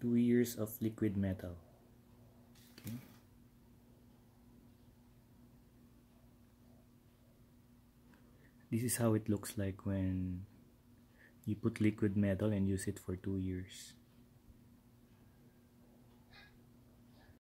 2 years of liquid metal. Okay. This is how it looks like when you put liquid metal and use it for 2 years.